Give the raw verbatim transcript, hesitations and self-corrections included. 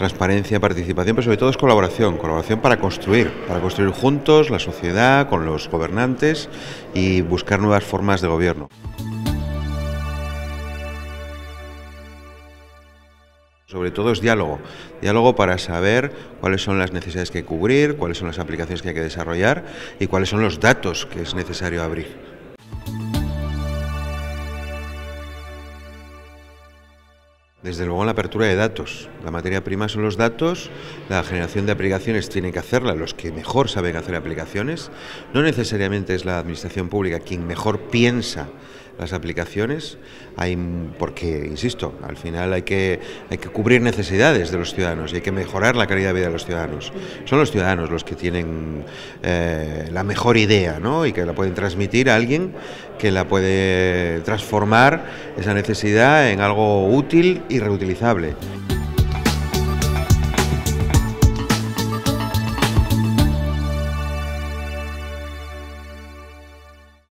transparencia, participación, pero sobre todo es colaboración, colaboración para construir, para construir juntos la sociedad, con los gobernantes y buscar nuevas formas de gobierno. Sobre todo es diálogo, diálogo para saber cuáles son las necesidades que hay que cubrir, cuáles son las aplicaciones que hay que desarrollar y cuáles son los datos que es necesario abrir. Desde luego en la apertura de datos, la materia prima son los datos, la generación de aplicaciones tienen que hacerla los que mejor saben hacer aplicaciones, no necesariamente es la administración pública quien mejor piensa las aplicaciones, hay, porque, insisto, al final hay que, hay que cubrir necesidades de los ciudadanos y hay que mejorar la calidad de vida de los ciudadanos. Son los ciudadanos los que tienen eh, la mejor idea, ¿no? Y que la pueden transmitir a alguien que la puede transformar esa necesidad en algo útil y reutilizable.